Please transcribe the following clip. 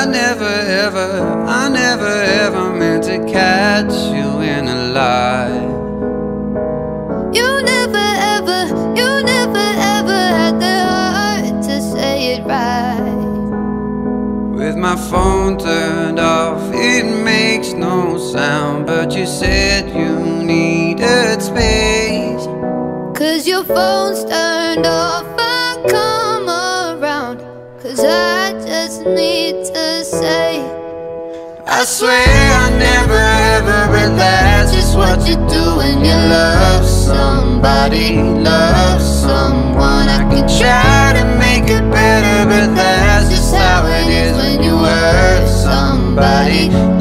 I never ever meant to catch you in a lie. You never ever had the heart to say it right. With my phone turned off, it makes no sound, but you said you needed space. 'Cause your phone's turned off, I come around, 'cause I just need to say, I swear I never ever realized just what you do when you love somebody, love someone. I can try to make it better, but that's just how it is when you hurt somebody.